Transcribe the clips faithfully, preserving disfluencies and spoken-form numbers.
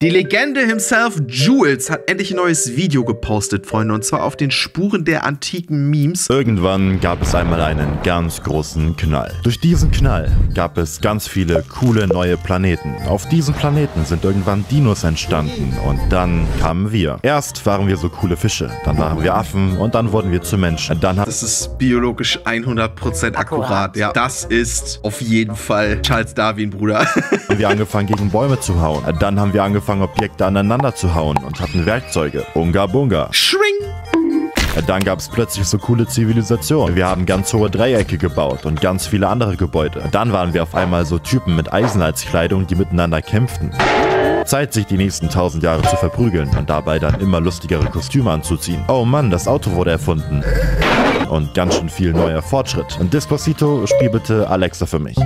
Die Legende himself, Jules, hat endlich ein neues Video gepostet, Freunde. Und zwar auf den Spuren der antiken Memes. Irgendwann gab es einmal einen ganz großen Knall. Durch diesen Knall gab es ganz viele coole neue Planeten. Auf diesen Planeten sind irgendwann Dinos entstanden. Und dann kamen wir. Erst waren wir so coole Fische, dann waren wir Affen und dann wurden wir zu Menschen. Dann das ist biologisch hundert Prozent akkurat. Ja, das ist auf jeden Fall Charles Darwin, Bruder. haben wir angefangen, gegen Bäume zu hauen. Dann haben wir angefangen, Objekte aneinander zu hauen und hatten Werkzeuge. Unga Bunga. Schwing! Dann gab es plötzlich so coole Zivilisationen. Wir haben ganz hohe Dreiecke gebaut und ganz viele andere Gebäude. Dann waren wir auf einmal so Typen mit Eisen als Kleidung, die miteinander kämpften. Zeit, sich die nächsten tausend Jahre zu verprügeln und dabei dann immer lustigere Kostüme anzuziehen. Oh Mann, das Auto wurde erfunden. Und ganz schön viel neuer Fortschritt. Und Despacito, spiel bitte Alexa für mich.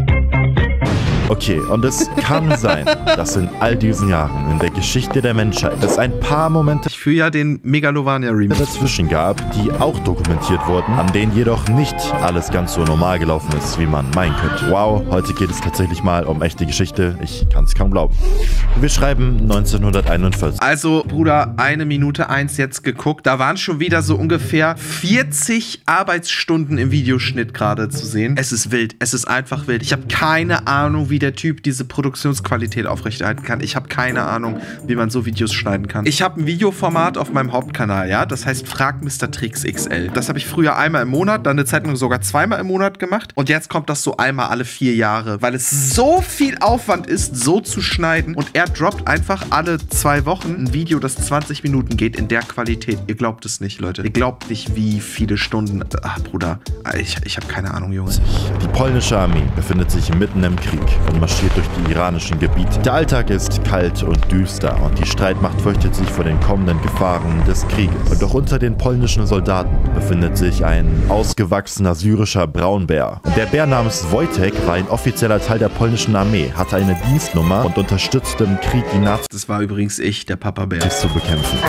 Okay, und es kann sein, dass in all diesen Jahren in der Geschichte der Menschheit es ein paar Momente Ich fühle ja den Megalovania-Remix dazwischen gab, die auch dokumentiert wurden, an denen jedoch nicht alles ganz so normal gelaufen ist, wie man meinen könnte. Wow, heute geht es tatsächlich mal um echte Geschichte. Ich kann es kaum glauben. Wir schreiben neunzehnhunderteinundvierzig. Also, Bruder, eine Minute eins jetzt geguckt. Da waren schon wieder so ungefähr vierzig Arbeitsstunden im Videoschnitt gerade zu sehen. Es ist wild. Es ist einfach wild. Ich habe keine Ahnung, wie der Typ diese Produktionsqualität aufrechterhalten kann. Ich habe keine Ahnung, wie man so Videos schneiden kann. Ich habe ein Videoformat auf meinem Hauptkanal, ja. Das heißt Frag Mister Tricks X L. Das habe ich früher einmal im Monat, dann eine Zeit lang sogar zweimal im Monat gemacht. Und jetzt kommt das so einmal alle vier Jahre, weil es so viel Aufwand ist, so zu schneiden. Und er droppt einfach alle zwei Wochen ein Video, das zwanzig Minuten geht, in der Qualität. Ihr glaubt es nicht, Leute. Ihr glaubt nicht, wie viele Stunden... Ach, Bruder. Ich, ich habe keine Ahnung, Junge. Die polnische Armee befindet sich mitten im Krieg und marschiert durch die iranischen Gebiete. Der Alltag ist kalt und düster und die Streitmacht fürchtet sich vor den kommenden Gefahren des Krieges. Und doch unter den polnischen Soldaten befindet sich ein ausgewachsener syrischer Braunbär. Der Bär namens Wojtek war ein offizieller Teil der polnischen Armee, hatte eine Dienstnummer und unterstützte im Krieg die Nazis. Das war übrigens ich, der Papa-Bär. Zu bekämpfen.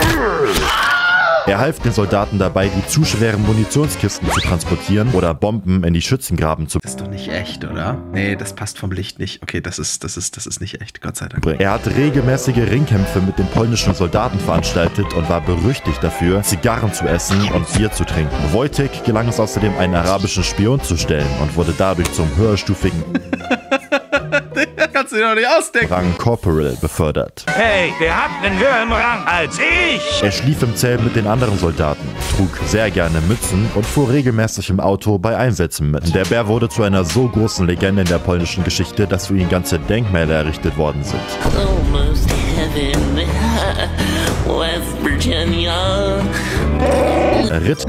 Er half den Soldaten dabei, die zu schweren Munitionskisten zu transportieren oder Bomben in die Schützengraben zu Das ist doch nicht echt, oder? Nee, das passt vom Licht nicht. Okay, das ist, das ist, das ist nicht echt, Gott sei Dank. bringen. Er hat regelmäßige Ringkämpfe mit den polnischen Soldaten veranstaltet und war berüchtigt dafür, Zigarren zu essen und Bier zu trinken. Wojtek gelang es außerdem, einen arabischen Spion zu stellen und wurde dadurch zum höherstufigen Kannst du dir doch nicht ausdenken. Rang Corporal befördert. Hey, wer hat einen höheren Rang als ich? Er schlief im Zelt mit den anderen Soldaten, trug sehr gerne Mützen und fuhr regelmäßig im Auto bei Einsätzen mit. Der Bär wurde zu einer so großen Legende in der polnischen Geschichte, dass für ihn ganze Denkmäler errichtet worden sind. Almost heaven, West Virginia. Ritt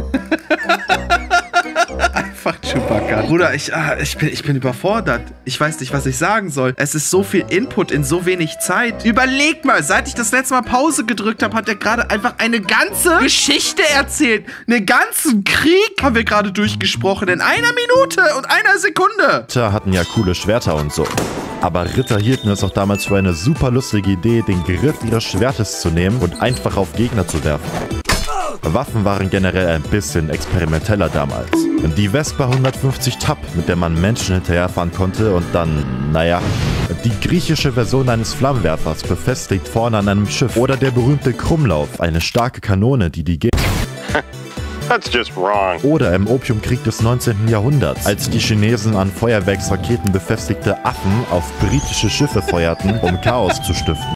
Einfach Chewbacca. Bruder, ich, ah, ich, bin, ich bin überfordert. Ich weiß nicht, was ich sagen soll. Es ist so viel Input in so wenig Zeit. Überleg mal, seit ich das letzte Mal Pause gedrückt habe, hat er gerade einfach eine ganze Geschichte erzählt. Einen ganzen Krieg haben wir gerade durchgesprochen. In einer Minute und einer Sekunde. Ritter hatten ja coole Schwerter und so. Aber Ritter hielten es auch damals für eine super lustige Idee, den Griff ihres Schwertes zu nehmen und einfach auf Gegner zu werfen. Waffen waren generell ein bisschen experimenteller damals. Die Vespa hundertfünfzig Tab, mit der man Menschen hinterherfahren konnte und dann, naja, die griechische Version eines Flammenwerfers befestigt vorne an einem Schiff. Oder der berühmte Krummlauf, eine starke Kanone, die die Gegner... That's just wrong. Oder im Opiumkrieg des neunzehnten Jahrhunderts, als die Chinesen an Feuerwerksraketen befestigte Affen auf britische Schiffe feuerten, um Chaos zu stiften.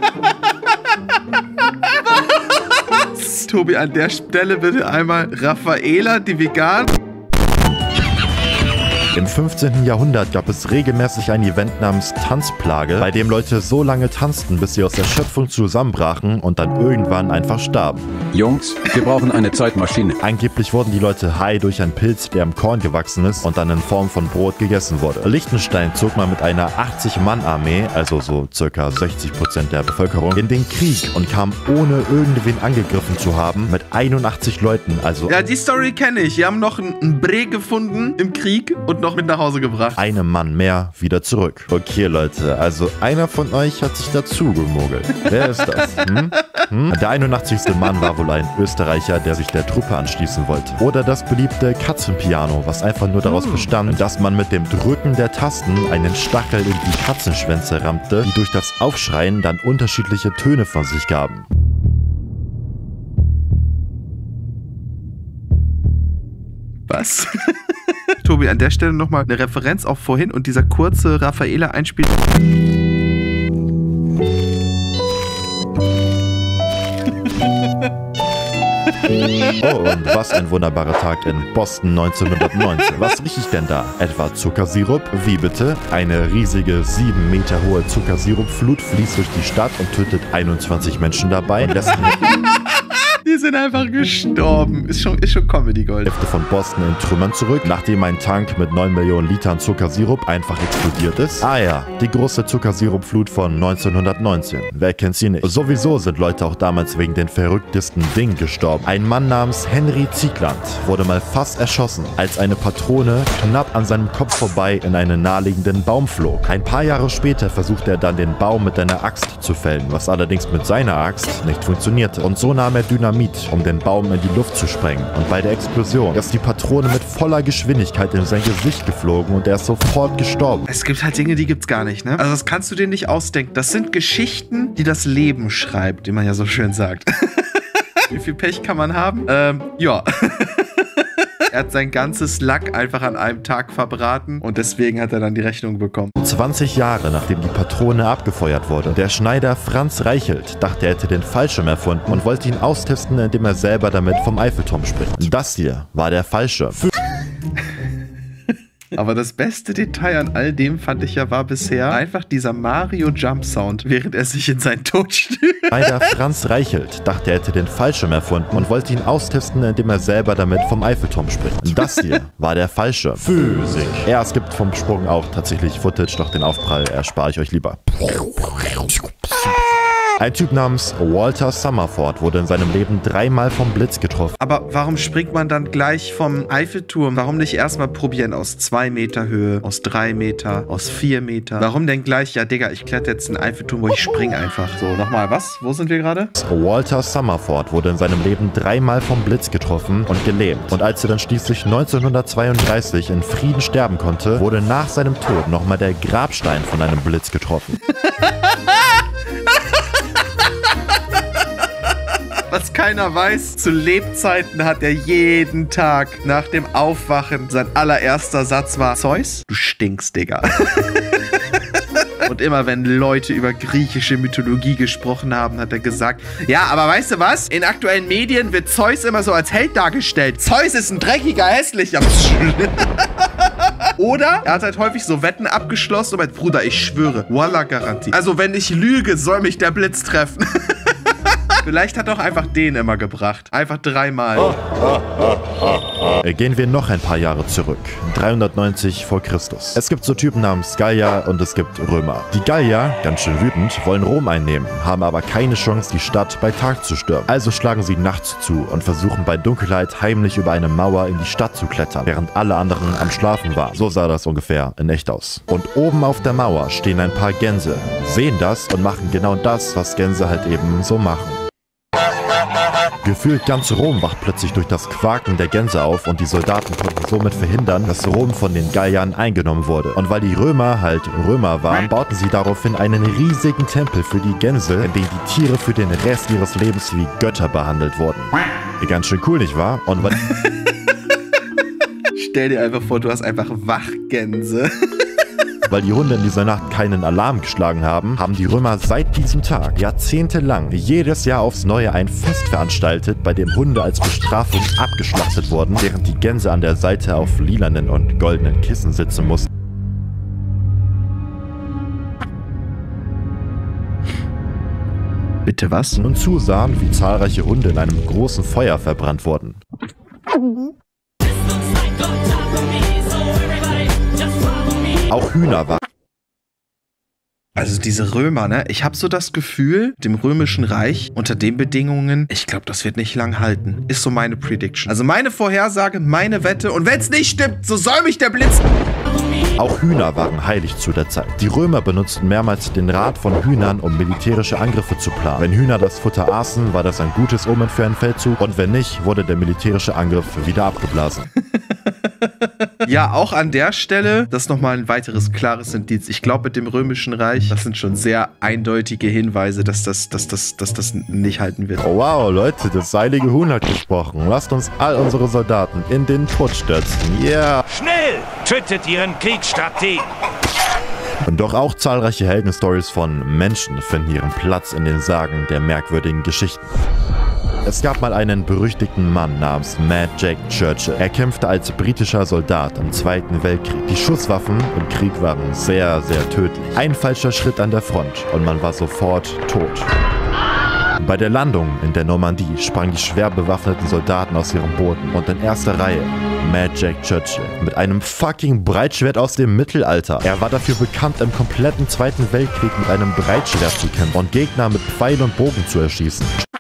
Tobi, an der Stelle bitte einmal Raffaela, die vegan... Im fünfzehnten Jahrhundert gab es regelmäßig ein Event namens Tanzplage, bei dem Leute so lange tanzten, bis sie aus Erschöpfung zusammenbrachen und dann irgendwann einfach starben. Jungs, wir brauchen eine Zeitmaschine. Angeblich wurden die Leute high durch einen Pilz, der im Korn gewachsen ist und dann in Form von Brot gegessen wurde. Liechtenstein zog mal mit einer achtzig Mann Armee, also so circa sechzig Prozent der Bevölkerung, in den Krieg und kam ohne irgendwen angegriffen zu haben mit einundachtzig Leuten, also... Ja, die Story kenne ich. Wir haben noch einen Bre gefunden im Krieg und noch mit nach Hause gebracht. Einem Mann mehr wieder zurück. Okay, Leute, also einer von euch hat sich dazu gemogelt. Wer ist das? Hm? Hm? Der einundachtzigste Mann war wohl ein Österreicher, der sich der Truppe anschließen wollte. Oder das beliebte Katzenpiano, was einfach nur daraus bestand, dass man mit dem Drücken der Tasten einen Stachel in die Katzenschwänze rammte, die durch das Aufschreien dann unterschiedliche Töne von sich gaben. Was? Tobi, an der Stelle nochmal eine Referenz auf vorhin und dieser kurze Raffaela-Einspiel. Oh, und was ein wunderbarer Tag in Boston neunzehnhundertneunzehn. Was rieche ich denn da? Etwa Zuckersirup? Wie bitte? Eine riesige, sieben Meter hohe Zuckersirupflut fließt durch die Stadt und tötet einundzwanzig Menschen dabei und lässt Die sind einfach gestorben. Ist schon, ist schon Comedy Gold. Hälfte von Boston in Trümmern zurück, nachdem ein Tank mit neun Millionen Litern Zuckersirup einfach explodiert ist. Ah ja, die große Zuckersirupflut von neunzehnhundertneunzehn. Wer kennt sie nicht? Sowieso sind Leute auch damals wegen den verrücktesten Dingen gestorben. Ein Mann namens Henry Ziegland wurde mal fast erschossen, als eine Patrone knapp an seinem Kopf vorbei in einen naheliegenden Baum flog. Ein paar Jahre später versuchte er dann den Baum mit einer Axt zu fällen, was allerdings mit seiner Axt nicht funktionierte. Und so nahm er Dynamit, um den Baum in die Luft zu sprengen. Und bei der Explosion ist die Patrone mit voller Geschwindigkeit in sein Gesicht geflogen und er ist sofort gestorben. Es gibt halt Dinge, die gibt's gar nicht, ne? Also das kannst du dir nicht ausdenken. Das sind Geschichten, die das Leben schreibt, wie man ja so schön sagt. Wie viel Pech kann man haben? Ähm, ja. Er hat sein ganzes Lack einfach an einem Tag verbraten und deswegen hat er dann die Rechnung bekommen. zwanzig Jahre nachdem die Patrone abgefeuert wurde. Der Schneider Franz Reichelt dachte, er hätte den Fallschirm erfunden und wollte ihn austesten, indem er selber damit vom Eiffelturm springt. Das hier war der Fallschirm. Aber das beste Detail an all dem, fand ich ja, war bisher einfach dieser Mario-Jump-Sound, während er sich in seinen Tod stürzt. Schneider Franz Reichelt dachte, er hätte den Fallschirm erfunden und wollte ihn austesten, indem er selber damit vom Eiffelturm springt. Das hier war der Fallschirm. Physik. Ja, es gibt vom Sprung auch tatsächlich Footage, doch den Aufprall erspare ich euch lieber. Ein Typ namens Walter Summerford wurde in seinem Leben dreimal vom Blitz getroffen. Aber warum springt man dann gleich vom Eiffelturm? Warum nicht erstmal probieren aus zwei Meter Höhe, aus drei Meter, aus vier Meter? Warum denn gleich, ja Digga, ich kletter jetzt in den Eiffelturm, wo ich springe einfach. So, nochmal, was? Wo sind wir gerade? Walter Summerford wurde in seinem Leben dreimal vom Blitz getroffen und gelähmt. Und als er dann schließlich neunzehnhundertzweiunddreißig in Frieden sterben konnte, wurde nach seinem Tod nochmal der Grabstein von einem Blitz getroffen. Was keiner weiß, zu Lebzeiten hat er jeden Tag nach dem Aufwachen, sein allererster Satz war: Zeus, du stinkst, Digga. Und immer wenn Leute über griechische Mythologie gesprochen haben, hat er gesagt: Ja, aber weißt du was? In aktuellen Medien wird Zeus immer so als Held dargestellt. Zeus ist ein dreckiger, hässlicher. Oder er hat halt häufig so Wetten abgeschlossen und meint: Bruder, ich schwöre, Wallah Garantie. Also wenn ich lüge, soll mich der Blitz treffen. Vielleicht hat er auch einfach den immer gebracht. Einfach dreimal. Oh, oh, oh, oh, oh. Gehen wir noch ein paar Jahre zurück. dreihundertneunzig vor Christus. Es gibt so Typen namens Gallier und es gibt Römer. Die Gallier, ganz schön wütend, wollen Rom einnehmen, haben aber keine Chance, die Stadt bei Tag zu stürmen. Also schlagen sie nachts zu und versuchen bei Dunkelheit heimlich über eine Mauer in die Stadt zu klettern, während alle anderen am Schlafen waren. So sah das ungefähr in echt aus. Und oben auf der Mauer stehen ein paar Gänse, sehen das und machen genau das, was Gänse halt eben so machen. Gefühlt ganz Rom wacht plötzlich durch das Quaken der Gänse auf und die Soldaten konnten somit verhindern, dass Rom von den Galliern eingenommen wurde. Und weil die Römer halt Römer waren, bauten sie daraufhin einen riesigen Tempel für die Gänse, in dem die Tiere für den Rest ihres Lebens wie Götter behandelt wurden. Ganz schön cool, nicht wahr? Und weil Stell dir einfach vor, du hast einfach Wachgänse. Weil die Hunde in dieser Nacht keinen Alarm geschlagen haben, haben die Römer seit diesem Tag jahrzehntelang jedes Jahr aufs Neue ein Fest veranstaltet, bei dem Hunde als Bestrafung abgeschlachtet wurden, während die Gänse an der Seite auf lilanen und goldenen Kissen sitzen mussten. Bitte was? Und zusahen, wie zahlreiche Hunde in einem großen Feuer verbrannt wurden. Auch Hühner waren. Also diese Römer, ne? Ich habe so das Gefühl, dem Römischen Reich unter den Bedingungen, ich glaube, das wird nicht lang halten. Ist so meine Prediction. Also meine Vorhersage, meine Wette. Und wenn es nicht stimmt, so soll mich der Blitz... Auch Hühner waren heilig zu der Zeit. Die Römer benutzten mehrmals den Rat von Hühnern, um militärische Angriffe zu planen. Wenn Hühner das Futter aßen, war das ein gutes Omen für einen Feldzug. Und wenn nicht, wurde der militärische Angriff wieder abgeblasen. Ja, auch an der Stelle, das ist nochmal ein weiteres klares Indiz. Ich glaube, mit dem Römischen Reich, das sind schon sehr eindeutige Hinweise, dass das, dass das, dass das nicht halten wird. Oh wow, Leute, das heilige Huhn hat gesprochen. Lasst uns all unsere Soldaten in den Tod stürzen. Yeah! Schnell! Tötet ihren Kriegsstrategen! Doch auch zahlreiche Heldenstories von Menschen finden ihren Platz in den Sagen der merkwürdigen Geschichten. Es gab mal einen berüchtigten Mann namens Mad Jack Churchill. Er kämpfte als britischer Soldat im Zweiten Weltkrieg. Die Schusswaffen im Krieg waren sehr, sehr tödlich. Ein falscher Schritt an der Front und man war sofort tot. Bei der Landung in der Normandie sprangen die schwer bewaffneten Soldaten aus ihren Booten und in erster Reihe Mad Jack Churchill mit einem fucking Breitschwert aus dem Mittelalter. Er war dafür bekannt, im kompletten Zweiten Weltkrieg mit einem Breitschwert zu kämpfen und Gegner mit Pfeil und Bogen zu erschießen.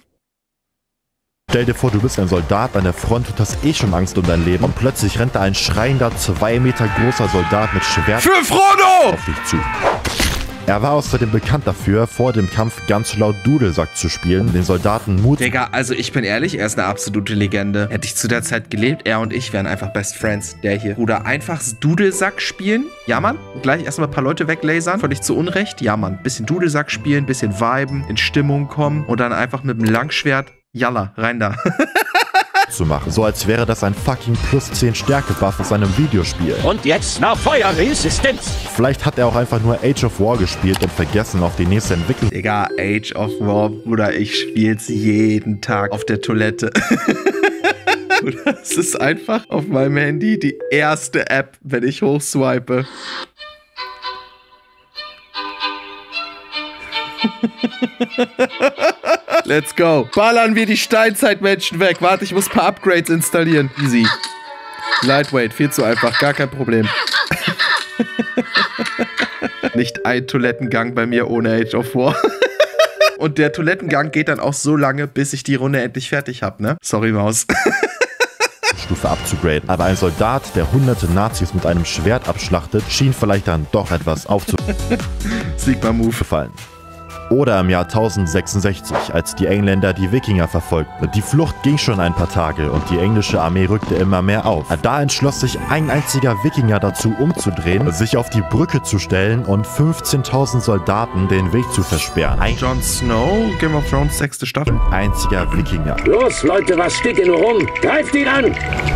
Stell dir vor, du bist ein Soldat an der Front und hast eh schon Angst um dein Leben und plötzlich rennt da ein schreiender, zwei Meter großer Soldat mit Schwert Für Frodo! auf dich zu. Er war außerdem bekannt dafür, vor dem Kampf ganz laut Dudelsack zu spielen, den Soldaten Mut... Digga, also ich bin ehrlich, er ist eine absolute Legende. Hätte ich zu der Zeit gelebt, er und ich wären einfach Best Friends. Der hier. Bruder, einfach Dudelsack spielen. Ja, Mann. Gleich erstmal ein paar Leute weglasern. Völlig zu Unrecht. Ja, Mann. Bisschen Dudelsack spielen, bisschen viben, in Stimmung kommen und dann einfach mit dem Langschwert, jalla, rein da. zu machen. So als wäre das ein fucking plus zehn Stärke-Buff aus einem Videospiel. Und jetzt nach Feuerresistenz. Vielleicht hat er auch einfach nur Age of War gespielt und vergessen auf die nächste Entwicklung. Digga, Age of War, Bruder, ich spiel's jeden Tag auf der Toilette. Es ist einfach auf meinem Handy die erste App, wenn ich hochswipe. Let's go. Ballern wir die Steinzeitmenschen weg. Warte, ich muss ein paar Upgrades installieren. Easy. Lightweight, viel zu einfach, gar kein Problem. Nicht ein Toilettengang bei mir ohne Age of War. Und der Toilettengang geht dann auch so lange, bis ich die Runde endlich fertig habe, ne? Sorry, Maus. Stufe abzugraden. Aber ein Soldat, der hunderte Nazis mit einem Schwert abschlachtet, schien vielleicht dann doch etwas aufzufallen. Sigma-Move. Oder im Jahr tausendsechsundsechzig, als die Engländer die Wikinger verfolgten. Die Flucht ging schon ein paar Tage und die englische Armee rückte immer mehr auf. Da entschloss sich ein einziger Wikinger dazu umzudrehen, sich auf die Brücke zu stellen und fünfzehntausend Soldaten den Weg zu versperren. Ein Jon Snow, Game of Thrones, sechste Staffel. einziger Wikinger. Los, Leute, was steht ihr nur rum? Greift ihn an!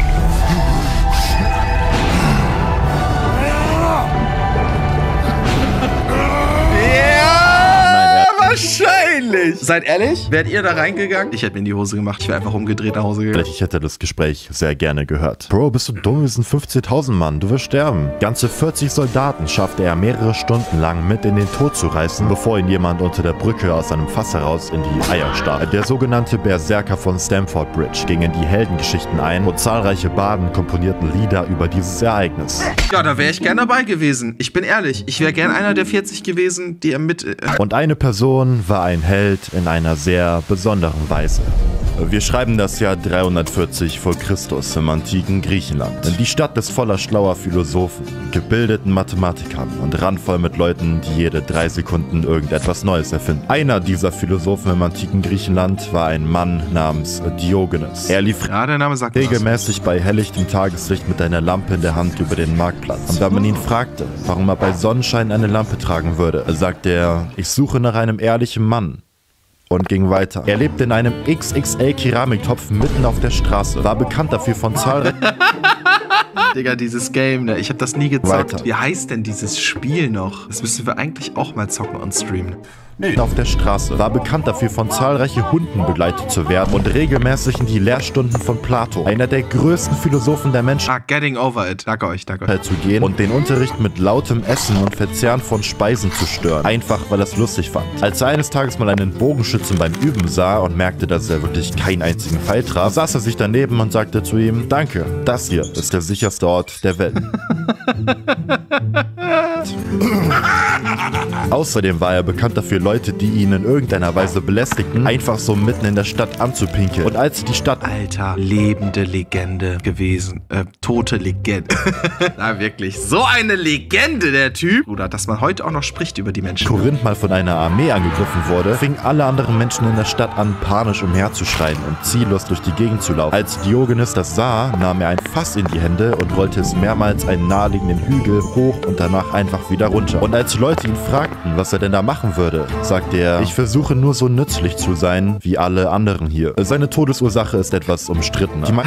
Wahrscheinlich. Seid ehrlich? Wärt ihr da reingegangen? Ich hätte mir in die Hose gemacht. Ich wäre einfach umgedreht nach Hause gegangen. Ich hätte das Gespräch sehr gerne gehört. Bro, bist du dumm? Wir sind fünfzehntausend Mann. Du wirst sterben. Ganze vierzig Soldaten schaffte er mehrere Stunden lang mit in den Tod zu reißen, bevor ihn jemand unter der Brücke aus einem Fass heraus in die Eier stach. Der sogenannte Berserker von Stamford Bridge ging in die Heldengeschichten ein und zahlreiche Barden komponierten Lieder über dieses Ereignis. Ja, da wäre ich gern dabei gewesen. Ich bin ehrlich. Ich wäre gern einer der vierzig gewesen, die er mit... Äh und eine Person war ein Held in einer sehr besonderen Weise. Wir schreiben das Jahr dreihundertvierzig vor Christus im antiken Griechenland. Die Stadt ist voller schlauer Philosophen, gebildeten Mathematikern und randvoll mit Leuten, die jede drei Sekunden irgendetwas Neues erfinden. Einer dieser Philosophen im antiken Griechenland war ein Mann namens Diogenes. Er lief ja, der Name sagt regelmäßig bei helllichtem Tageslicht mit einer Lampe in der Hand über den Marktplatz. Und wenn man ihn fragte, warum er bei Sonnenschein eine Lampe tragen würde, sagte er, ich suche nach einem ehrlichen Mann. Und ging weiter. Er lebte in einem X X L-Keramiktopf mitten auf der Straße. War bekannt dafür von zahlreichen... Digga, dieses Game, ne? Ich hab das nie gezockt. Weiter. Wie heißt denn dieses Spiel noch? Das müssen wir eigentlich auch mal zocken on Stream. Nee. Auf der Straße. War bekannt dafür, von zahlreichen Hunden begleitet zu werden und regelmäßig in die Lehrstunden von Plato, einer der größten Philosophen der Menschheit, Ah, getting over it. Danke euch, danke euch. zu gehen und den Unterricht mit lautem Essen und Verzehren von Speisen zu stören. Einfach, weil er es lustig fand. Als er eines Tages mal einen Bogenschützen beim Üben sah und merkte, dass er wirklich keinen einzigen Pfeil traf, saß er sich daneben und sagte zu ihm, danke, das hier ist der sicherste geilste Ort der Welt. Außerdem war er bekannt dafür, Leute, die ihn in irgendeiner Weise belästigten, einfach so mitten in der Stadt anzupinkeln. Und als die Stadt... Alter, lebende Legende gewesen. Äh, tote Legende. Na wirklich, so eine Legende, der Typ. Oder dass man heute auch noch spricht über die Menschen. Korinth mal von einer Armee angegriffen wurde, fingen alle anderen Menschen in der Stadt an, panisch umherzuschreien und ziellos durch die Gegend zu laufen. Als Diogenes das sah, nahm er ein Fass in die Hände und rollte es mehrmals einen naheliegenden Hügel hoch und danach einfach wieder runter. Und als Leute ihn fragten, was er denn da machen würde, sagte er, ich versuche nur so nützlich zu sein, wie alle anderen hier. Seine Todesursache ist etwas umstritten. Die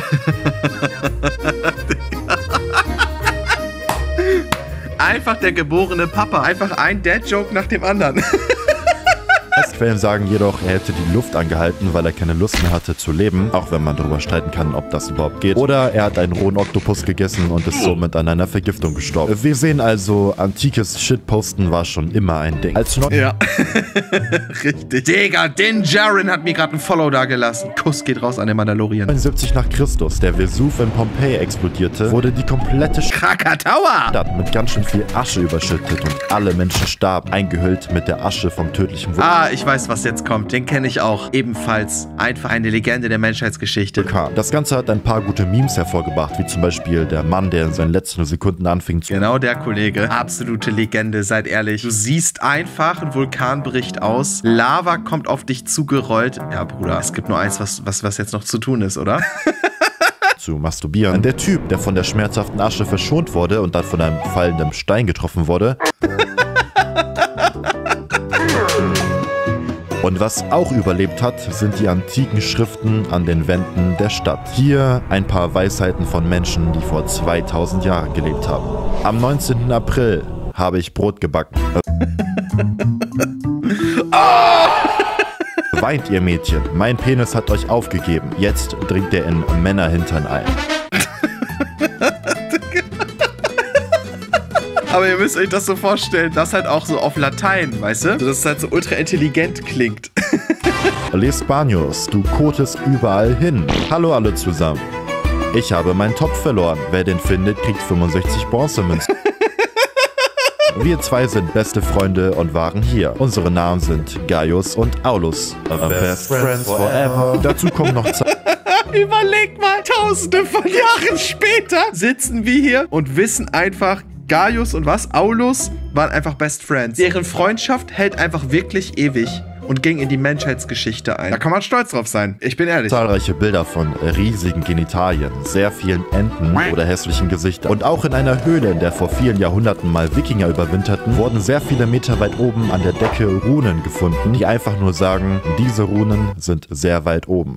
Einfach der geborene Papa. Einfach ein Dad-Joke nach dem anderen. Quellen sagen jedoch, er hätte die Luft angehalten, weil er keine Lust mehr hatte zu leben, auch wenn man darüber streiten kann, ob das überhaupt geht. Oder er hat einen rohen Oktopus gegessen und ist somit an einer Vergiftung gestorben. Wir sehen also, antikes Shitposten war schon immer ein Ding. Als ja, richtig. Digga, Din Djarin hat mir gerade ein Follow da gelassen. Kuss geht raus an den Mandalorian. neunundsiebzig nach Christus der Vesuv in Pompeji explodierte, wurde die komplette Krakatoa Stadt mit ganz schön viel Asche überschüttet und alle Menschen starben, eingehüllt mit der Asche vom tödlichen Wurm. Ah, ich weiß, was jetzt kommt. Den kenne ich auch. Ebenfalls einfach eine Legende der Menschheitsgeschichte. Das Ganze hat ein paar gute Memes hervorgebracht, wie zum Beispiel der Mann, der in seinen letzten Sekunden anfing zu... Genau der Kollege. Absolute Legende, seid ehrlich. Du siehst einfach, ein Vulkan bricht aus, Lava kommt auf dich zugerollt. Ja, Bruder, es gibt nur eins, was, was, was jetzt noch zu tun ist, oder? zu masturbieren. Der Typ, der von der schmerzhaften Asche verschont wurde und dann von einem fallenden Stein getroffen wurde. Und was auch überlebt hat, sind die antiken Schriften an den Wänden der Stadt. Hier ein paar Weisheiten von Menschen, die vor zweitausend Jahren gelebt haben. Am neunzehnten April habe ich Brot gebacken. Oh! Weint ihr Mädchen, mein Penis hat euch aufgegeben. Jetzt dringt er in Männerhintern ein. Aber ihr müsst euch das so vorstellen, das halt auch so auf Latein, weißt du? Dass es halt so ultra intelligent klingt. Les Baños, du kotest überall hin. Hallo alle zusammen. Ich habe meinen Topf verloren. Wer den findet, kriegt fünfundsechzig Bronzemünzen. Wir zwei sind beste Freunde und waren hier. Unsere Namen sind Gaius und Aulus. Best friends forever. Dazu kommen noch Zeit. Überleg mal, tausende von Jahren später sitzen wir hier und wissen einfach, Gaius und was? Aulus waren einfach Best Friends. Deren Freundschaft hält einfach wirklich ewig und ging in die Menschheitsgeschichte ein. Da kann man stolz drauf sein. Ich bin ehrlich. Zahlreiche Bilder von riesigen Genitalien, sehr vielen Enten oder hässlichen Gesichtern. Und auch in einer Höhle, in der vor vielen Jahrhunderten mal Wikinger überwinterten, wurden sehr viele Meter weit oben an der Decke Runen gefunden, die einfach nur sagen, diese Runen sind sehr weit oben.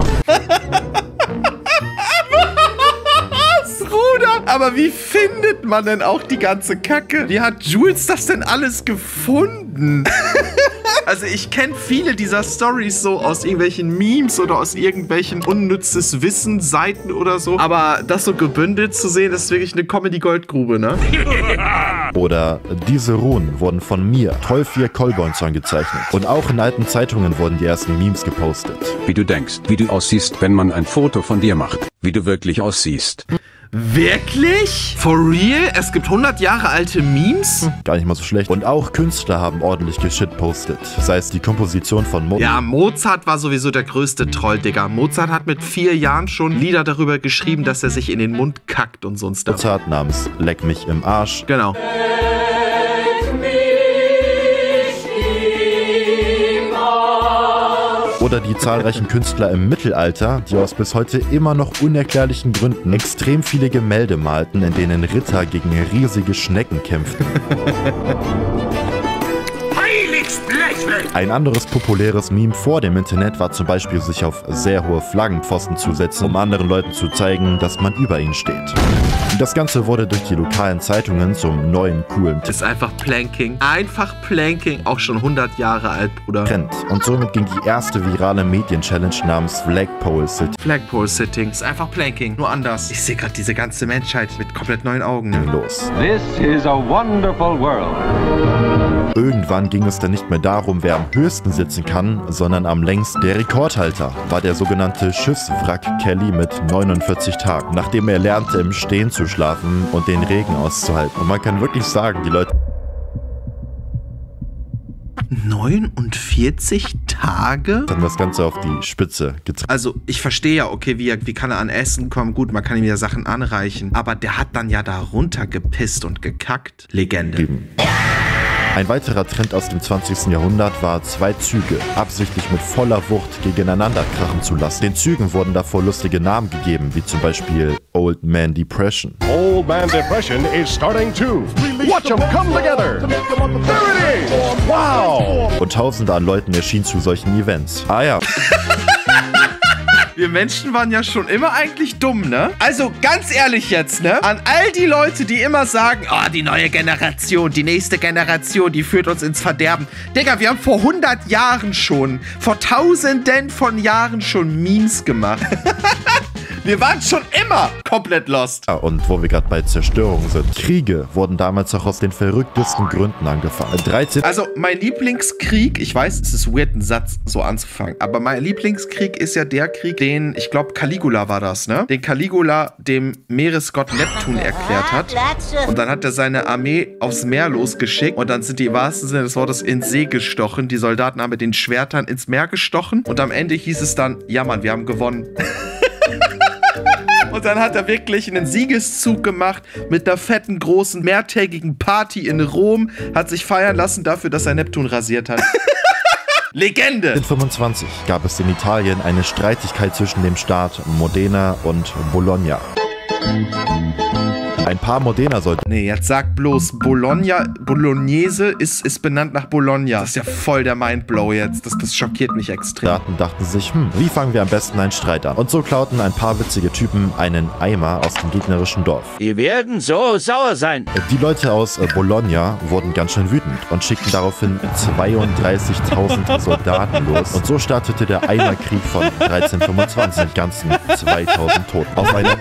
Aber wie findet man denn auch die ganze Kacke? Wie hat Jules das denn alles gefunden? Also ich kenne viele dieser Stories so aus irgendwelchen Memes oder aus irgendwelchen unnützes Wissen-Seiten oder so. Aber das so gebündelt zu sehen, das ist wirklich eine Comedy-Goldgrube, ne? Oder diese Runen wurden von mir, Tolfir Kolbjörnsson, gezeichnet. Und auch in alten Zeitungen wurden die ersten Memes gepostet. Wie du denkst, wie du aussiehst, wenn man ein Foto von dir macht. Wie du wirklich aussiehst. Wirklich? For real? Es gibt hundert Jahre alte Memes? Hm, gar nicht mal so schlecht. Und auch Künstler haben ordentlich geshitpostet. Sei es die Komposition von Mozart. Ja, Mozart war sowieso der größte Troll, Digga. Mozart hat mit vier Jahren schon Lieder darüber geschrieben, dass er sich in den Mund kackt und so ein Stuff. Mozart namens Leck mich im Arsch. Genau. Oder die zahlreichen Künstler im Mittelalter, die aus bis heute immer noch unerklärlichen Gründen extrem viele Gemälde malten, in denen Ritter gegen riesige Schnecken kämpften. Ein anderes populäres Meme vor dem Internet war zum Beispiel, sich auf sehr hohe Flaggenpfosten zu setzen, um anderen Leuten zu zeigen, dass man über ihnen steht. Das Ganze wurde durch die lokalen Zeitungen zum neuen, coolen Ist einfach Planking. Einfach Planking. Auch schon hundert Jahre alt, Bruder. Trend. Und somit ging die erste virale Medien-Challenge namens Flagpole Sitting. Flagpole Sitting. Ist einfach Planking. Nur anders. Ich sehe gerade diese ganze Menschheit mit komplett neuen Augen. Los. This is a wonderful world. Irgendwann ging es dann nicht mehr darum, darum, wer am höchsten sitzen kann, sondern am längsten. Der Rekordhalter war der sogenannte Schiffswrack Kelly mit neunundvierzig Tagen, nachdem er lernte, im Stehen zu schlafen und den Regen auszuhalten. Und man kann wirklich sagen, die Leute... neunundvierzig Tage? Dann das Ganze auf die Spitze getrieben. Also, ich verstehe ja, okay, wie, wie kann er an Essen kommen? Gut, man kann ihm ja Sachen anreichen. Aber der hat dann ja da runtergepisst und gekackt. Legende. Ein weiterer Trend aus dem zwanzigsten Jahrhundert war, zwei Züge absichtlich mit voller Wucht gegeneinander krachen zu lassen. Den Zügen wurden davor lustige Namen gegeben, wie zum Beispiel Old Man Depression. Old Man Depression is starting too. Watch them come together. There it is. Wow. Und Tausende an Leuten erschienen zu solchen Events. Ah ja. Wir Menschen waren ja schon immer eigentlich dumm, ne? Also, ganz ehrlich jetzt, ne? An all die Leute, die immer sagen, oh, die neue Generation, die nächste Generation, die führt uns ins Verderben. Digga, wir haben vor hundert Jahren schon, vor tausenden von Jahren schon Memes gemacht. Wir waren schon immer komplett lost. Ja, und wo wir gerade bei Zerstörung sind. Kriege wurden damals auch aus den verrücktesten Gründen angefangen. dreizehn Also mein Lieblingskrieg, ich weiß, es ist weird, einen Satz so anzufangen, aber mein Lieblingskrieg ist ja der Krieg, den, ich glaube, Caligula war das, ne? Den Caligula dem Meeresgott Neptun erklärt hat. Und dann hat er seine Armee aufs Meer losgeschickt und dann sind die im wahrsten Sinne des Wortes ins See gestochen. Die Soldaten haben mit den Schwertern ins Meer gestochen und am Ende hieß es dann, ja Mann, wir haben gewonnen. Und dann hat er wirklich einen Siegeszug gemacht mit einer fetten, großen, mehrtägigen Party in Rom. Hat sich feiern lassen dafür, dass er Neptun rasiert hat. Legende! In fünfundzwanzig gab es in Italien eine Streitigkeit zwischen dem Staat Modena und Bologna. Ein paar Modena sollten... Nee, jetzt sag bloß, Bologna, Bolognese ist, ist benannt nach Bologna. Das ist ja voll der Mindblow jetzt. Das, das schockiert mich extrem. Daten dachten sich, hm, wie fangen wir am besten einen Streit an? Und so klauten ein paar witzige Typen einen Eimer aus dem gegnerischen Dorf. Die werden so sauer sein. Die Leute aus äh, Bologna wurden ganz schön wütend und schickten daraufhin zweiunddreißigtausend Soldaten los. Und so startete der Eimerkrieg von dreizehnhundertfünfundzwanzig mit ganzen zweitausend Toten. Auf einer...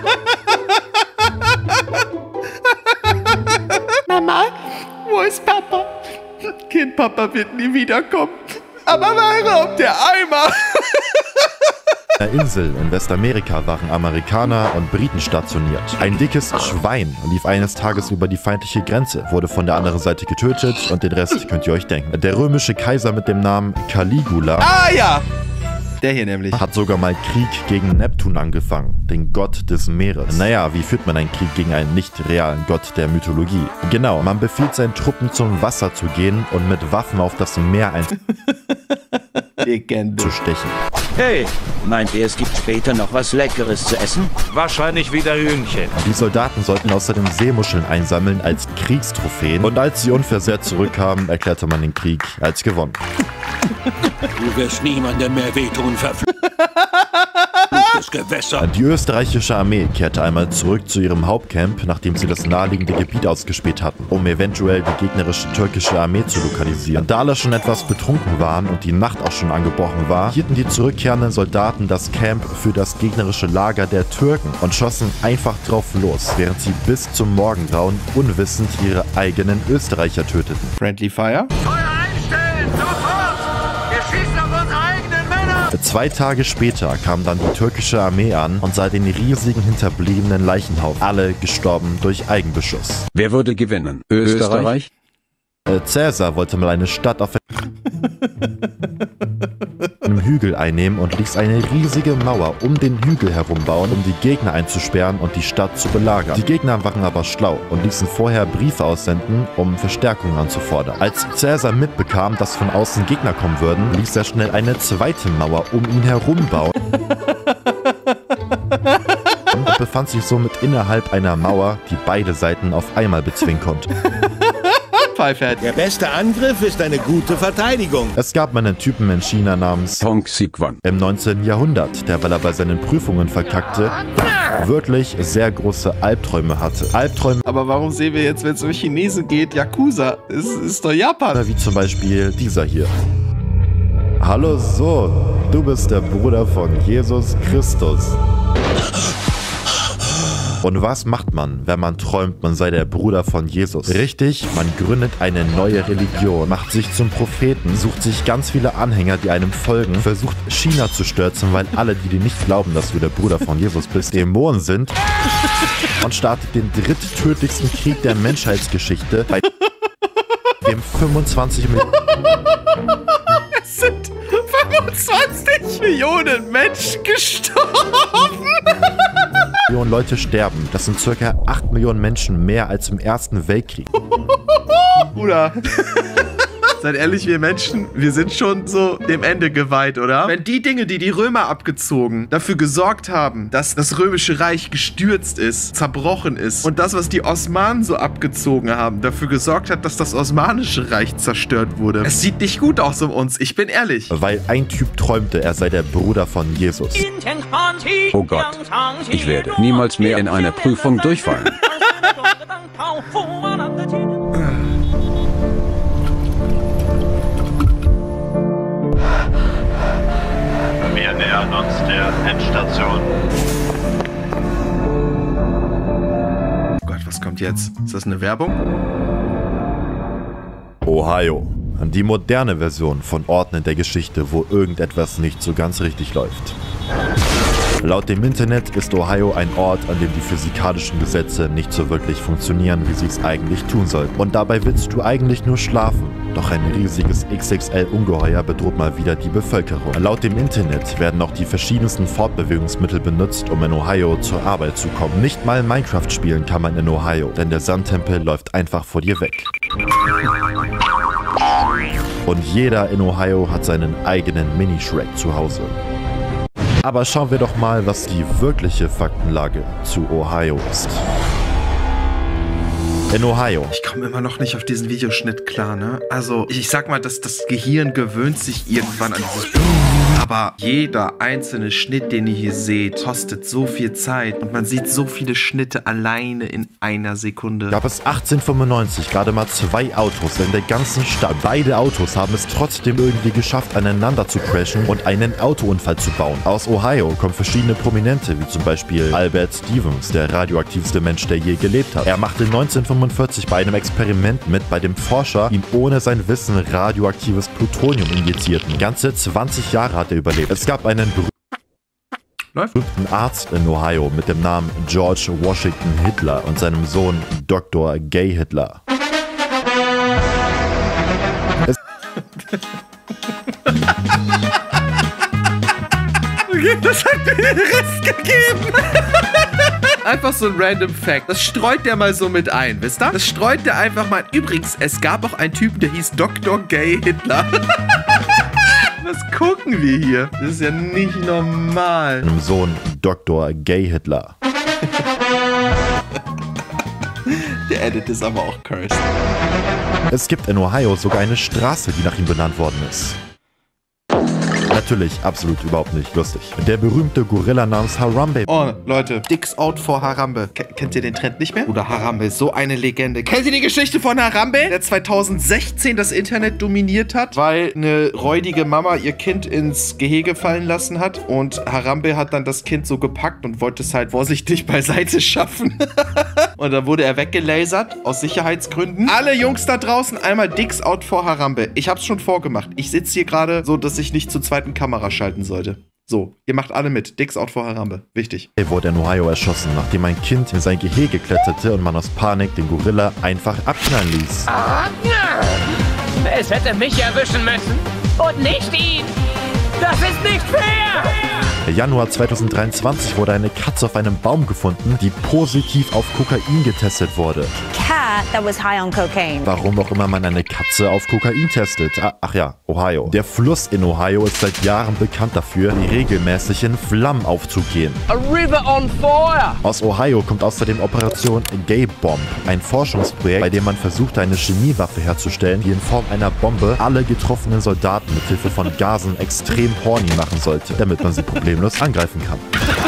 Mama, wo ist Papa? Kind, Papa wird nie wiederkommen. Aber warum der Eimer? Auf einer Insel in Westamerika waren Amerikaner und Briten stationiert. Ein dickes Schwein lief eines Tages über die feindliche Grenze, wurde von der anderen Seite getötet und den Rest könnt ihr euch denken. Der römische Kaiser mit dem Namen Caligula... Ah ja! Der hier nämlich. Hat sogar mal Krieg gegen Neptun angefangen, den Gott des Meeres. Naja, wie führt man einen Krieg gegen einen nicht realen Gott der Mythologie? Genau, man befiehlt seinen Truppen zum Wasser zu gehen und mit Waffen auf das Meer einzustechen. Hey, meint ihr, es gibt später noch was Leckeres zu essen? Wahrscheinlich wieder Hühnchen. Die Soldaten sollten außerdem Seemuscheln einsammeln als Kriegstrophäen. Und als sie unversehrt zurückkamen, erklärte man den Krieg als gewonnen. Du wirst niemandem mehr wehtun, verfluchtes Gewässer. Die österreichische Armee kehrte einmal zurück zu ihrem Hauptcamp, nachdem sie das naheliegende Gebiet ausgespäht hatten, um eventuell die gegnerische türkische Armee zu lokalisieren. Da alle schon etwas betrunken waren und die Nacht auch schon angebrochen war, hielten die zurückkehrenden Soldaten das Camp für das gegnerische Lager der Türken und schossen einfach drauf los, während sie bis zum Morgengrauen unwissend ihre eigenen Österreicher töteten. Friendly Fire. Feuer einstellen! Sofort! Wir schießen auf unsere eigenen Männer! Zwei Tage später kam dann die türkische Armee an und sah den riesigen hinterbliebenen Leichenhaufen. Alle gestorben durch Eigenbeschuss. Wer würde gewinnen? Österreich? Äh, Cäsar wollte mal eine Stadt auf einem Hügel einnehmen und ließ eine riesige Mauer um den Hügel herum bauen, um die Gegner einzusperren und die Stadt zu belagern. Die Gegner waren aber schlau und ließen vorher Briefe aussenden, um Verstärkung anzufordern. Als Cäsar mitbekam, dass von außen Gegner kommen würden, ließ er schnell eine zweite Mauer um ihn herum bauen. Und befand sich somit innerhalb einer Mauer, die beide Seiten auf einmal bezwingen konnte. Der beste Angriff ist eine gute Verteidigung. Es gab mal einen Typen in China namens Tong Siquan im neunzehnten Jahrhundert, der, weil er bei seinen Prüfungen verkackte, wirklich sehr große Albträume hatte. Albträume, Aber warum sehen wir jetzt, wenn es um Chinesen geht, Yakuza? Es ist doch Japan. wie zum Beispiel dieser hier. Hallo Sohn, du bist der Bruder von Jesus Christus. Und was macht man, wenn man träumt, man sei der Bruder von Jesus? Richtig, man gründet eine neue Religion, macht sich zum Propheten, sucht sich ganz viele Anhänger, die einem folgen, versucht China zu stürzen, weil alle, die dir nicht glauben, dass du der Bruder von Jesus bist, Dämonen sind und startet den dritttödlichsten Krieg der Menschheitsgeschichte, bei dem fünfundzwanzig Millionen... Es sind fünfundzwanzig Millionen Menschen gestorben. Millionen Leute sterben. Das sind circa acht Millionen Menschen mehr als im Ersten Weltkrieg. Bruder. Seid ehrlich, wir Menschen, wir sind schon so dem Ende geweiht, oder? Wenn die Dinge, die die Römer abgezogen, dafür gesorgt haben, dass das Römische Reich gestürzt ist, zerbrochen ist und das, was die Osmanen so abgezogen haben, dafür gesorgt hat, dass das Osmanische Reich zerstört wurde. Es sieht nicht gut aus um uns, ich bin ehrlich. Weil ein Typ träumte, er sei der Bruder von Jesus. Oh Gott, ich werde niemals mehr in einer Prüfung durchfallen. Wir nähern uns der Endstation. Oh Gott, was kommt jetzt? Ist das eine Werbung? Ohio. Die moderne Version von Orten in der Geschichte, wo irgendetwas nicht so ganz richtig läuft. Laut dem Internet ist Ohio ein Ort, an dem die physikalischen Gesetze nicht so wirklich funktionieren, wie sie es eigentlich tun sollten. Und dabei willst du eigentlich nur schlafen. Doch ein riesiges X X L-Ungeheuer bedroht mal wieder die Bevölkerung. Laut dem Internet werden auch die verschiedensten Fortbewegungsmittel benutzt, um in Ohio zur Arbeit zu kommen. Nicht mal Minecraft spielen kann man in Ohio, denn der Sandtempel läuft einfach vor dir weg. Und jeder in Ohio hat seinen eigenen Mini-Shrek zu Hause. Aber schauen wir doch mal, was die wirkliche Faktenlage zu Ohio ist. In Ohio. Ich komme immer noch nicht auf diesen Videoschnitt klar, ne? Also, ich sag mal, dass das Gehirn gewöhnt sich irgendwann an dieses... Aber jeder einzelne Schnitt, den ihr hier seht, kostet so viel Zeit. Und man sieht so viele Schnitte alleine in einer Sekunde. Gab es achtzehnhundertfünfundneunzig gerade mal zwei Autos in der ganzen Stadt. Beide Autos haben es trotzdem irgendwie geschafft, aneinander zu crashen und einen Autounfall zu bauen. Aus Ohio kommen verschiedene Prominente, wie zum Beispiel Albert Stevens, der radioaktivste Mensch, der je gelebt hat. Er machte neunzehnhundertfünfundvierzig bei einem Experiment mit, bei dem Forscher ihm ohne sein Wissen radioaktives Plutonium injizierten. Ganze zwanzig Jahre hat er überlebt. Es gab einen berühmten Arzt in Ohio mit dem Namen George Washington Hitler und seinem Sohn Doktor Gay Hitler. Es Okay, das hat mir den Rest gegeben. Einfach so ein random Fact. Das streut der mal so mit ein, wisst ihr? Das streut der einfach mal. Übrigens, es gab auch einen Typen, der hieß Doktor Gay Hitler. Was gucken wir hier? Das ist ja nicht normal. Seinem Sohn Doktor Gay Hitler. Der Edit ist aber auch cursed. Es gibt in Ohio sogar eine Straße, die nach ihm benannt worden ist. Natürlich absolut überhaupt nicht lustig. Der berühmte Gorilla namens Harambe. Oh, Leute. Dicks out for Harambe. K kennt ihr den Trend nicht mehr? Oder Harambe ist so eine Legende. Kennt ihr die Geschichte von Harambe? Der zweitausendsechzehn das Internet dominiert hat, weil eine räudige Mama ihr Kind ins Gehege fallen lassen hat. Und Harambe hat dann das Kind so gepackt und wollte es halt vorsichtig beiseite schaffen. Und dann wurde er weggelasert, aus Sicherheitsgründen. Alle Jungs da draußen, einmal Dicks out for Harambe. Ich hab's schon vorgemacht. Ich sitze hier gerade so, dass ich nicht zur zweiten Kamera schalten sollte. So, ihr macht alle mit. Dicks out for Harambe. Wichtig. Er wurde in Ohio erschossen, nachdem ein Kind in sein Gehege kletterte und man aus Panik den Gorilla einfach abknallen ließ. Es hätte mich erwischen müssen und nicht ihn. Das ist nicht fair! Im Januar zweitausenddreiundzwanzig wurde eine Katze auf einem Baum gefunden, die positiv auf Kokain getestet wurde. Cat that was high on cocaine. Warum auch immer man eine Katze auf Kokain testet. Ach ja, Ohio. Der Fluss in Ohio ist seit Jahren bekannt dafür, regelmäßig in Flammen aufzugehen. A river on fire! Aus Ohio kommt außerdem Operation Gay Bomb, ein Forschungsprojekt, bei dem man versuchte, eine Chemiewaffe herzustellen, die in Form einer Bombe alle getroffenen Soldaten mit Hilfe von Gasen extrem horny machen sollte, damit man sie problemlos angreifen kann.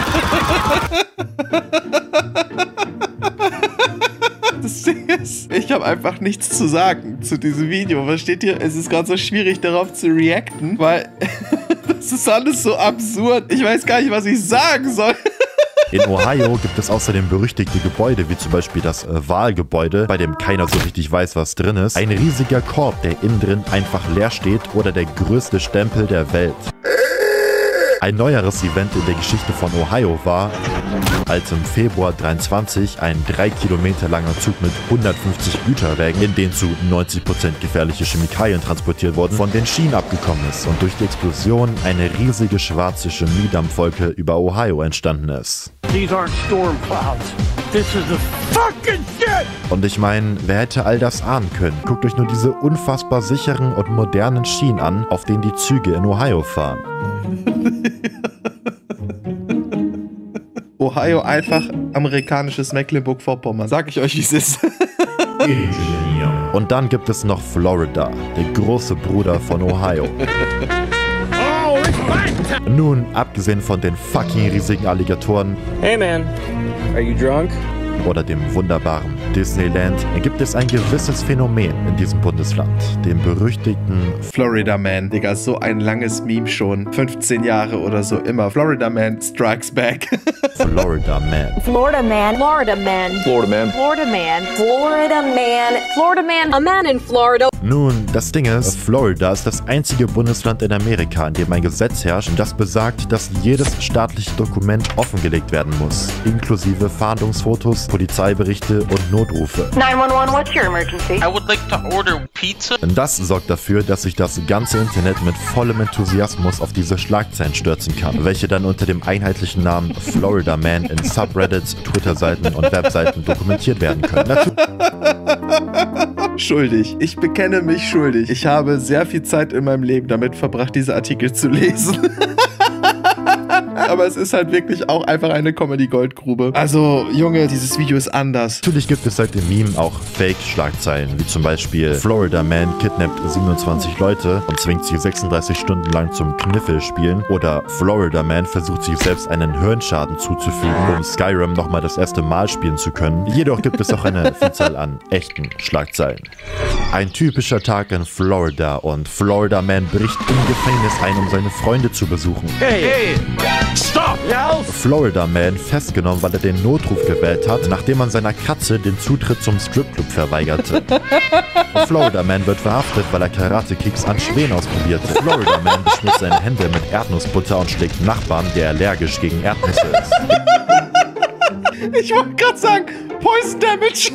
Das Ding ist, ich habe einfach nichts zu sagen zu diesem Video. Versteht ihr? Es ist gerade so schwierig, darauf zu reacten, weil das ist alles so absurd. Ich weiß gar nicht, was ich sagen soll. In Ohio gibt es außerdem berüchtigte Gebäude, wie zum Beispiel das äh, Wahlgebäude, bei dem keiner so richtig weiß, was drin ist. Ein riesiger Korb, der innen drin einfach leer steht, oder der größte Stempel der Welt. Ein neueres Event in der Geschichte von Ohio war, als im Februar dreiundzwanzig ein drei Kilometer langer Zug mit hundertfünfzig Güterwägen, in denen zu neunzig Prozent gefährliche Chemikalien transportiert wurden, von den Schienen abgekommen ist und durch die Explosion eine riesige schwarze Chemiedampfwolke über Ohio entstanden ist. These aren't storm clouds. This is the fucking shit! Und ich meine, wer hätte all das ahnen können? Guckt euch nur diese unfassbar sicheren und modernen Schienen an, auf denen die Züge in Ohio fahren. Ohio einfach amerikanisches Mecklenburg-Vorpommern. Sag ich euch, wie es ist. Und dann gibt es noch Florida, der große Bruder von Ohio. Nun, abgesehen von den fucking riesigen Alligatoren. Hey man, are you drunk? Oder dem wunderbaren Disneyland, gibt es ein gewisses Phänomen in diesem Bundesland, den berüchtigten Florida Man. Digga, so ein langes Meme schon. fünfzehn Jahre oder so immer. Florida Man strikes back. Florida Man. Florida Man. Florida Man. Florida Man. Florida Man. Florida Man. Florida Man. A man in Florida. Nun, das Ding ist, Florida ist das einzige Bundesland in Amerika, in dem ein Gesetz herrscht, das besagt, dass jedes staatliche Dokument offengelegt werden muss, inklusive Fahndungsfotos, Polizeiberichte und Notrufe. nine one one, what's your emergency? I would like to order pizza. Das sorgt dafür, dass sich das ganze Internet mit vollem Enthusiasmus auf diese Schlagzeilen stürzen kann, welche dann unter dem einheitlichen Namen Florida Man in Subreddits, Twitter-Seiten und Webseiten dokumentiert werden können. Schuldig. Ich bekenne mich schuldig. Ich habe sehr viel Zeit in meinem Leben damit verbracht, diese Artikel zu lesen. Aber es ist halt wirklich auch einfach eine Comedy-Goldgrube. Also, Junge, dieses Video ist anders. Natürlich gibt es seit dem Meme auch Fake-Schlagzeilen, wie zum Beispiel Florida Man kidnappt siebenundzwanzig Leute und zwingt sie sechsunddreißig Stunden lang zum Kniffelspielen. Oder Florida Man versucht sich selbst einen Hirnschaden zuzufügen, um Skyrim nochmal das erste Mal spielen zu können. Jedoch gibt es auch eine Vielzahl an echten Schlagzeilen. Ein typischer Tag in Florida und Florida Man bricht im Gefängnis ein, um seine Freunde zu besuchen. Hey, hey! Stop! Florida Man festgenommen, weil er den Notruf gewählt hat, nachdem man seiner Katze den Zutritt zum Stripclub verweigerte. Florida Man wird verhaftet, weil er Karate-Kicks an Schwänen ausprobierte. Florida Man beschmiert seine Hände mit Erdnussbutter und schlägt Nachbarn, der allergisch gegen Erdnüsse ist. Ich wollte gerade sagen, Poison Damage.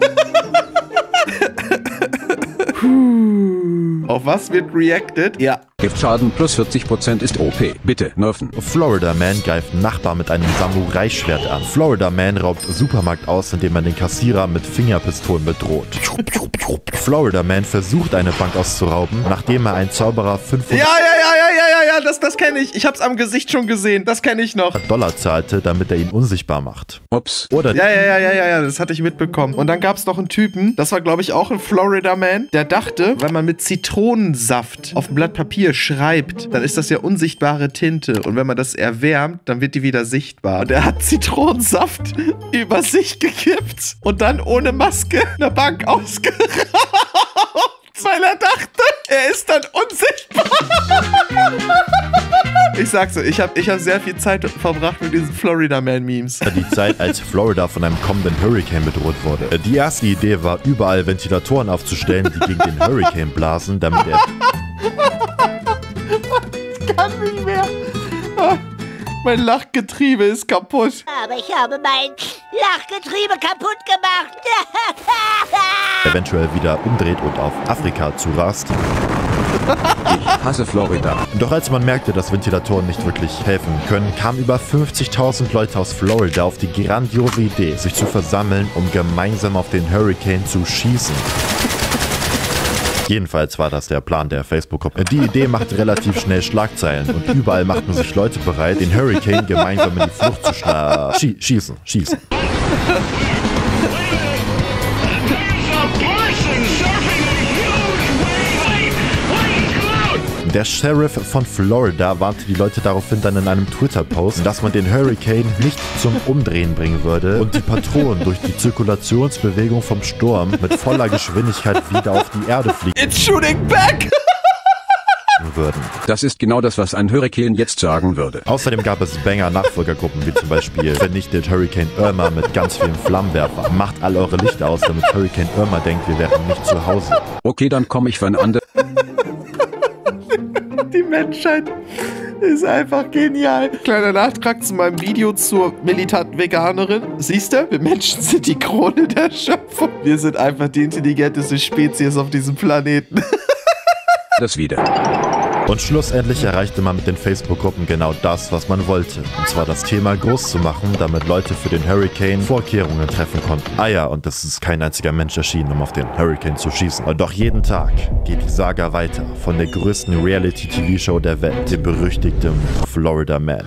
Auf was wird reacted? Ja. Giftschaden plus vierzig Prozent ist O P. Bitte, nerven. Florida Man greift Nachbar mit einem Samurai-Schwert an. Florida Man raubt Supermarkt aus, indem er den Kassierer mit Fingerpistolen bedroht. Florida Man versucht, eine Bank auszurauben, nachdem er einen Zauberer fünfhundert Ja, ja, ja, ja, ja, ja, ja, das, das kenne ich. Ich hab's am Gesicht schon gesehen. Das kenne ich noch. Dollar zahlte, damit er ihn unsichtbar macht. Ups. Oder ja, ja, ja, ja, ja, ja, das hatte ich mitbekommen. Und dann gab's noch einen Typen, das war, glaube ich, auch ein Florida Man, der dachte, wenn man mit Zitronensaft auf ein Blatt Papier schreibt, dann ist das ja unsichtbare Tinte. Und wenn man das erwärmt, dann wird die wieder sichtbar. Und er hat Zitronensaft über sich gekippt und dann ohne Maske eine Bank ausgeraubt, weil er dachte, er ist dann unsichtbar. Ich sag's so, ich habe ich hab sehr viel Zeit verbracht mit diesen Florida Man Memes. Die Zeit, als Florida von einem kommenden Hurricane bedroht wurde. Die erste Idee war, überall Ventilatoren aufzustellen, die gegen den Hurricane blasen, damit er... Ich kann nicht mehr. Mein Lachgetriebe ist kaputt. Aber ich habe mein Lachgetriebe kaputt gemacht. eventuell wieder umdreht und auf Afrika zurast. Ich hasse Florida. Doch als man merkte, dass Ventilatoren nicht wirklich helfen können, kamen über fünfzigtausend Leute aus Florida auf die grandiose Idee, sich zu versammeln, um gemeinsam auf den Hurricane zu schießen. Jedenfalls war das der Plan der Facebook-Gruppe. Die Idee machte relativ schnell Schlagzeilen und überall machten sich Leute bereit, den Hurricane gemeinsam in die Flucht zu schlagen. Schie schießen, schießen. Der Sheriff von Florida warnte die Leute daraufhin dann in einem Twitter-Post, dass man den Hurricane nicht zum Umdrehen bringen würde und die Patronen durch die Zirkulationsbewegung vom Sturm mit voller Geschwindigkeit wieder auf die Erde fliegen. It's shooting back! machen würden. Das ist genau das, was ein Hurricane jetzt sagen würde. Außerdem gab es Banger-Nachfolgergruppen, wie zum Beispiel vernichtet Hurricane Irma mit ganz vielen Flammenwerfern. Macht all eure Lichter aus, damit Hurricane Irma denkt, wir wären nicht zu Hause. Okay, dann komme ich für ein anderes... Die Menschheit ist einfach genial. Kleiner Nachtrag zu meinem Video zur militanten Veganerin. Siehst du, wir Menschen sind die Krone der Schöpfung. Wir sind einfach die intelligenteste Spezies auf diesem Planeten. Das wieder. Und schlussendlich erreichte man mit den Facebook-Gruppen genau das, was man wollte. Und zwar das Thema groß zu machen, damit Leute für den Hurricane Vorkehrungen treffen konnten. Ah ja, und es ist kein einziger Mensch erschienen, um auf den Hurricane zu schießen. Und doch jeden Tag geht die Saga weiter von der größten Reality-T V-Show der Welt, dem berüchtigten Florida Man.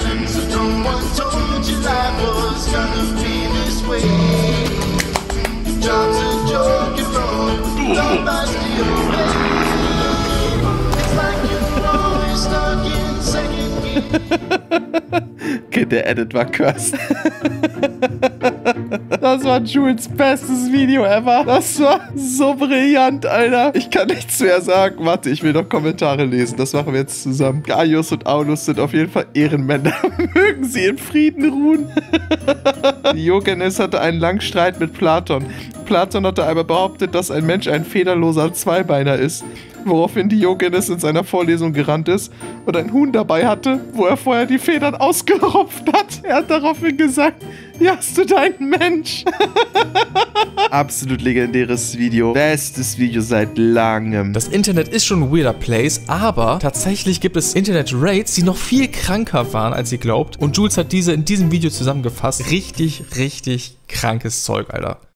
Okay, der Edit war cursed. Das war Jules bestes Video ever. Das war so brillant, Alter. Ich kann nichts mehr sagen. Warte, ich will noch Kommentare lesen. Das machen wir jetzt zusammen. Gaius und Aulus sind auf jeden Fall Ehrenmänner. Mögen sie in Frieden ruhen. Diogenes hatte einen langen Streit mit Platon. Platon hatte einmal behauptet, dass ein Mensch ein federloser Zweibeiner ist. Woraufhin Diogenes in seiner Vorlesung gerannt ist und ein Huhn dabei hatte, wo er vorher die Federn ausgerupft hat. Er hat daraufhin gesagt, ja, hast du deinen Mensch? Absolut legendäres Video. Bestes Video seit langem. Das Internet ist schon ein weirder Place, aber tatsächlich gibt es Internet-Raids, die noch viel kranker waren, als ihr glaubt. Und Jules hat diese in diesem Video zusammengefasst. Richtig, richtig krankes Zeug, Alter.